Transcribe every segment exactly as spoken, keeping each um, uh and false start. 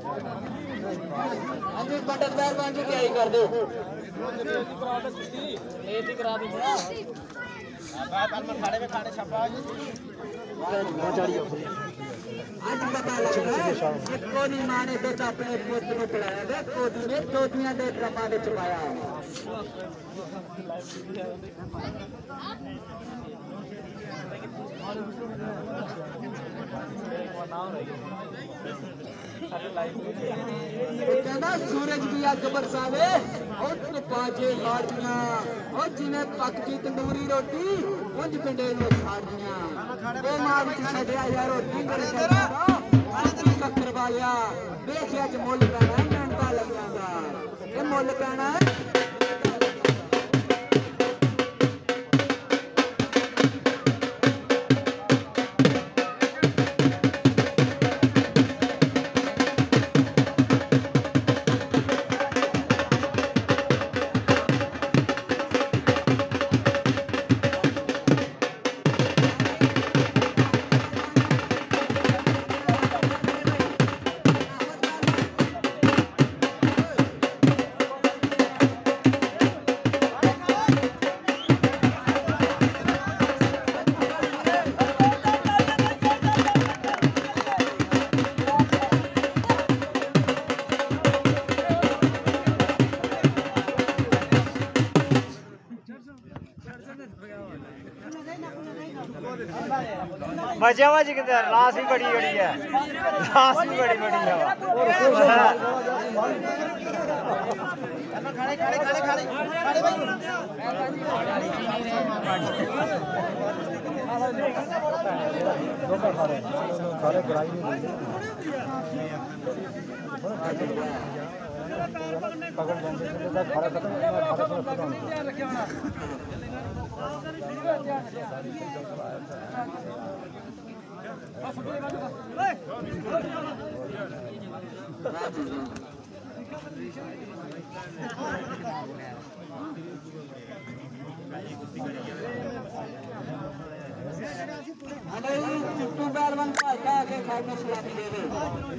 हाँ जी पंडित मेहरबान जी तैयारी कर दो। आज पता लगा कोनी मां ने बेटा अपने पुत्र को पढ़ाया गया कोदी ने चौथियां दे ड्रामा में छुपाया। कहना सूरज भी अग बरसावे और पाजे मारदियां और जिन्हें पकती तंदूरी रोटी उंज पिंडे नो छाड़दियां ओ मां विच छड्या यार रोटी करे कक्कर वालिया देखिया च मुल पैना मिहनता लग जांदा ए मुल पैना मजा मजी किधर लाश भी बड़ी बड़ी है लाश भी बड़ी बड़ी है खड़े खड़े खड़े खड़े खड़े भाई खड़े कराई पकड़ लेंगे खड़ा खत्म चिट्टू पहलवान का आगे खाने सलामी दे दे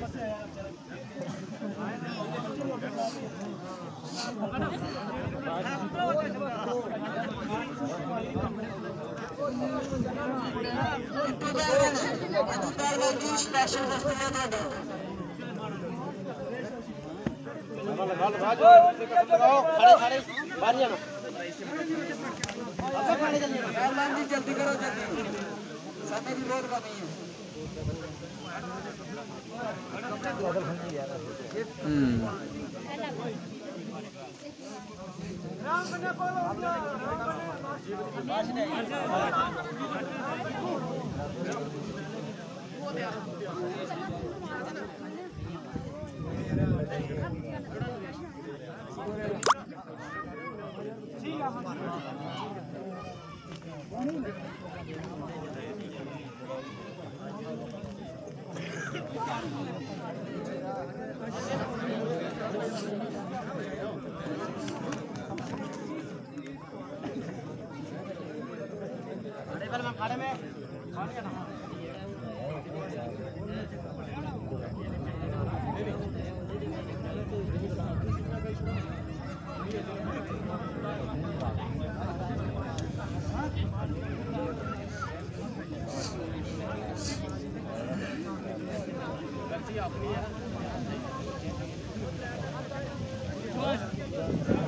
स्पेशल खड़े खड़े बाहर जाना जल्दी करो जल्दी समय की बहुत कमी है। खाने में अपनी